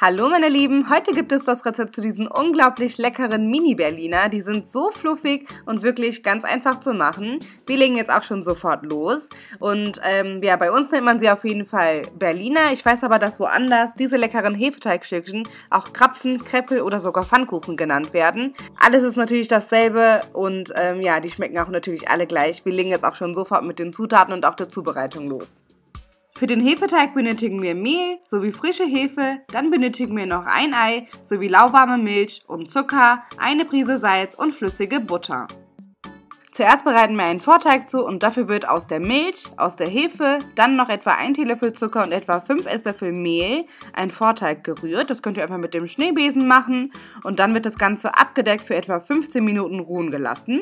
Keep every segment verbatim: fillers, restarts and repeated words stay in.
Hallo meine Lieben, heute gibt es das Rezept zu diesen unglaublich leckeren Mini-Berliner. Die sind so fluffig und wirklich ganz einfach zu machen. Wir legen jetzt auch schon sofort los. Und ähm, ja, bei uns nennt man sie auf jeden Fall Berliner. Ich weiß aber, dass woanders diese leckeren Hefeteigstückchen auch Krapfen, Kreppel oder sogar Pfannkuchen genannt werden. Alles ist natürlich dasselbe und ähm, ja, die schmecken auch natürlich alle gleich. Wir legen jetzt auch schon sofort mit den Zutaten und auch der Zubereitung los. Für den Hefeteig benötigen wir Mehl sowie frische Hefe, dann benötigen wir noch ein Ei sowie lauwarme Milch und Zucker, eine Prise Salz und flüssige Butter. Zuerst bereiten wir einen Vorteig zu und dafür wird aus der Milch, aus der Hefe, dann noch etwa ein Teelöffel Zucker und etwa fünf Esslöffel Mehl ein Vorteig gerührt. Das könnt ihr einfach mit dem Schneebesen machen und dann wird das Ganze abgedeckt für etwa fünfzehn Minuten ruhen gelassen.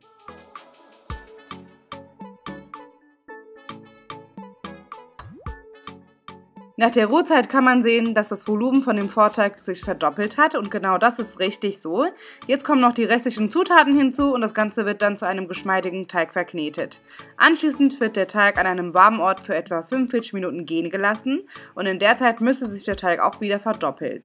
Nach der Ruhezeit kann man sehen, dass das Volumen von dem Vorteig sich verdoppelt hat und genau das ist richtig so. Jetzt kommen noch die restlichen Zutaten hinzu und das Ganze wird dann zu einem geschmeidigen Teig verknetet. Anschließend wird der Teig an einem warmen Ort für etwa fünfundvierzig Minuten gehen gelassen und in der Zeit müsste sich der Teig auch wieder verdoppeln.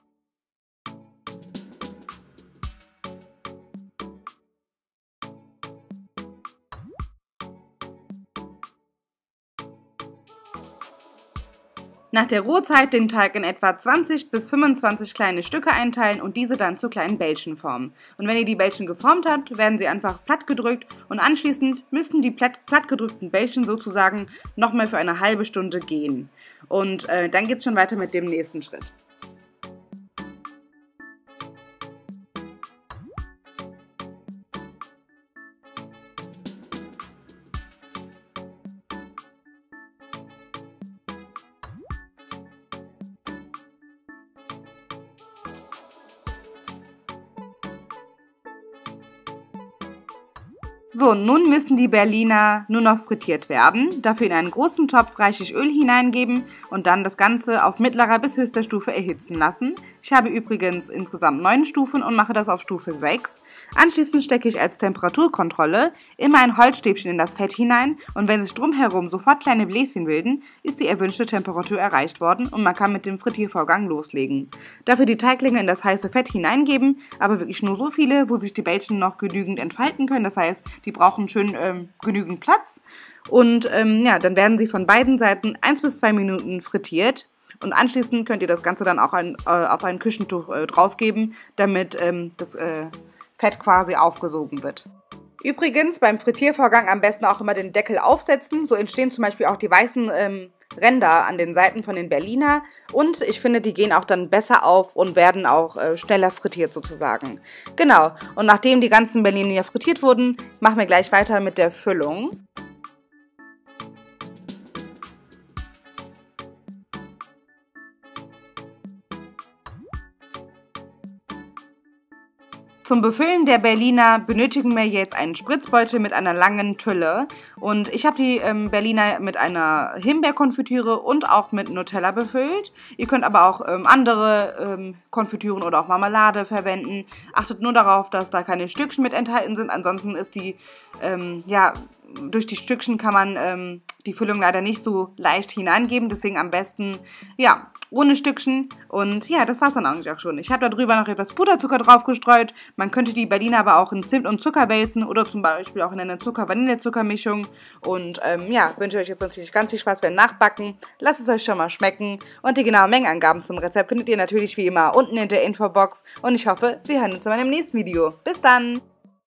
Nach der Ruhezeit den Teig in etwa zwanzig bis fünfundzwanzig kleine Stücke einteilen und diese dann zu kleinen Bällchen formen. Und wenn ihr die Bällchen geformt habt, werden sie einfach platt gedrückt und anschließend müssen die platt, platt gedrückten Bällchen sozusagen nochmal für eine halbe Stunde gehen. Und äh, dann geht es schon weiter mit dem nächsten Schritt. So, nun müssen die Berliner nur noch frittiert werden. Dafür in einen großen Topf reichlich Öl hineingeben und dann das Ganze auf mittlerer bis höchster Stufe erhitzen lassen. Ich habe übrigens insgesamt neun Stufen und mache das auf Stufe sechs. Anschließend stecke ich als Temperaturkontrolle immer ein Holzstäbchen in das Fett hinein und wenn sich drumherum sofort kleine Bläschen bilden, ist die erwünschte Temperatur erreicht worden und man kann mit dem Frittiervorgang loslegen. Dafür die Teiglinge in das heiße Fett hineingeben, aber wirklich nur so viele, wo sich die Bällchen noch genügend entfalten können, das heißt, die brauchen schön ähm, genügend Platz und ähm, ja, dann werden sie von beiden Seiten eins bis zwei Minuten frittiert und anschließend könnt ihr das Ganze dann auch ein, äh, auf ein Küchentuch äh, draufgeben, damit ähm, das äh, Fett quasi aufgesogen wird. Übrigens beim Frittiervorgang am besten auch immer den Deckel aufsetzen, so entstehen zum Beispiel auch die weißen ähm, Ränder an den Seiten von den Berliner und ich finde, die gehen auch dann besser auf und werden auch äh, schneller frittiert sozusagen. Genau, und nachdem die ganzen Berliner frittiert wurden, machen wir gleich weiter mit der Füllung. Zum Befüllen der Berliner benötigen wir jetzt einen Spritzbeutel mit einer langen Tülle und ich habe die ähm, Berliner mit einer Himbeerkonfitüre und auch mit Nutella befüllt. Ihr könnt aber auch ähm, andere ähm, Konfitüren oder auch Marmelade verwenden. Achtet nur darauf, dass da keine Stückchen mit enthalten sind, ansonsten ist die, ähm, ja, durch die Stückchen kann man ähm, die Füllung leider nicht so leicht hineingeben, deswegen am besten, ja, ohne Stückchen und ja, das war's dann eigentlich auch schon. Ich habe da drüber noch etwas Puderzucker drauf gestreut, man könnte die Berliner aber auch in Zimt und Zucker wälzen oder zum Beispiel auch in eine Zucker-Vanille-Zucker-Mischung und ähm, ja, wünsche euch jetzt natürlich ganz viel Spaß beim Nachbacken, lasst es euch schon mal schmecken und die genauen Mengenangaben zum Rezept findet ihr natürlich wie immer unten in der Infobox und ich hoffe, wir hören uns in meinem nächsten Video. Bis dann!